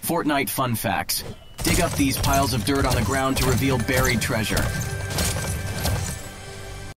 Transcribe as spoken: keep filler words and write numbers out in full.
Fortnite fun facts. Dig up these piles of dirt on the ground to reveal buried treasure.